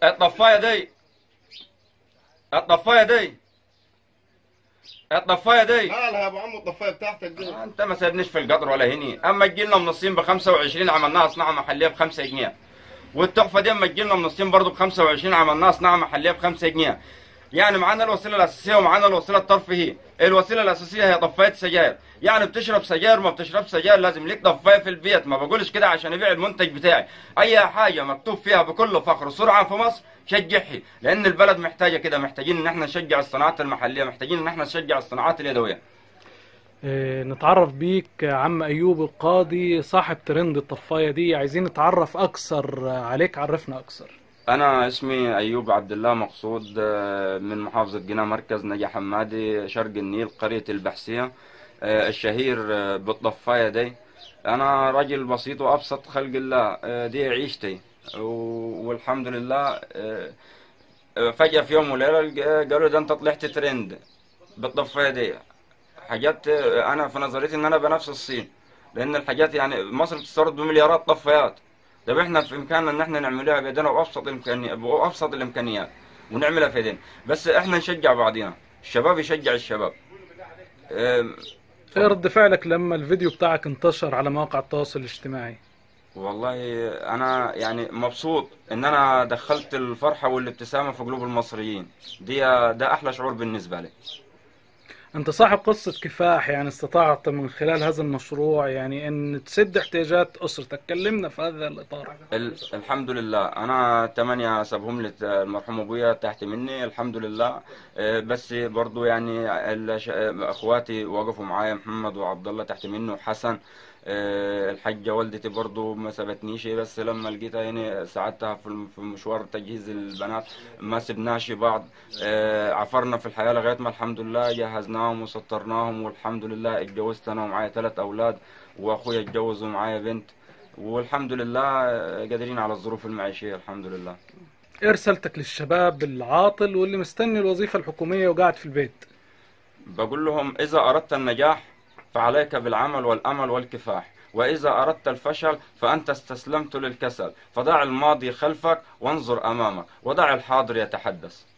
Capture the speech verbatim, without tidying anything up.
الطفايه دي الطفايه دي الطفايه دي مالها يا ابو عمو الطفايه بتاعتك دي؟ آه، انت ما سابنيش في القطر ولا هني. اما تجيلنا من الصين ب خمسة وعشرين عملناها صناعه محليه ب خمسة جنيه، والتحفه دي اما تجيلنا من الصين برضه ب خمسة وعشرين عملناها صناعه محليه ب خمسة جنيه. يعني معانا الوسيله الاساسيه ومعانا الوسيله الترفيهيه. الوسيله الاساسيه هي طفايه سجاير، يعني بتشرب سجاير ما بتشربش سجاير لازم ليك طفايه في البيت. ما بقولش كده عشان ابيع المنتج بتاعي، اي حاجه مكتوب فيها بكل فخر سرعه في مصر شجعها، لان البلد محتاجه كده. محتاجين ان احنا نشجع الصناعات المحليه، محتاجين ان احنا نشجع الصناعات اليدويه. آه، نتعرف بيك عم أيوب القاضي صاحب ترند الطفاية دي، عايزين نتعرف أكثر عليك، عرفنا أكثر. أنا اسمي أيوب عبد الله مقصود، آه، من محافظة قنا، مركز نجا حمادي، شرق النيل، قرية البحسية، آه، الشهير آه، بالطفاية دي. أنا راجل بسيط وأبسط خلق الله، آه، دي عيشتي و- والحمد لله. آه، آه، فجأة في يوم وليلة لق- قالوا ده أنت طلعت ترند بالطفاية دي. حاجات آه، أنا في نظريتي إن أنا بنفس الصين، لأن الحاجات يعني مصر بتستورد بمليارات طفايات. طب احنا في امكاننا ان احنا نعملها بايدينا بابسط الامكانيات، بابسط الامكانيات، ونعملها في ايدينا. بس احنا نشجع بعضينا، الشباب يشجع الشباب. اه، إيه اتفضل. رد فعلك لما الفيديو بتاعك انتشر على مواقع التواصل الاجتماعي؟ والله انا يعني مبسوط ان انا دخلت الفرحه والابتسامه في قلوب المصريين. دي ده احلى شعور بالنسبه لي. أنت صاحب قصة كفاح، يعني استطعت من خلال هذا المشروع يعني أن تسد احتياجات أسرتك، كلمنا في هذا الإطار. ال- الحمد لله. انا تمانية سابهم لي المرحوم ابويا تحت مني، الحمد لله. آه، بس برضو يعني الش- اخواتي وقفوا معايا، محمد وعبد الله تحت مني وحسن. آه، الحاجة والدتي برضو ما سابتنيش، بس لما لقيتها يعني ساعدتها في الم- في مشوار تجهيز البنات. ما سبناش بعض. آه، عفرنا في الحياة لغاية ما الحمد لله جهزناهم وسطرناهم، والحمد لله اتجوزت انا ومعايا ثلاث اولاد، واخويا اتجوز ومعايا بنت، والحمد لله قادرين على الظروف المعيشية الحمد لله. إيه رسالتك للشباب العاطل واللي مستني الوظيفة الحكومية وقاعد في البيت؟ بقول لهم إذا أردت النجاح فعليك بالعمل والأمل والكفاح، وإذا أردت الفشل فأنت استسلمت للكسل، فضع الماضي خلفك وانظر أمامك، ودع الحاضر يتحدث.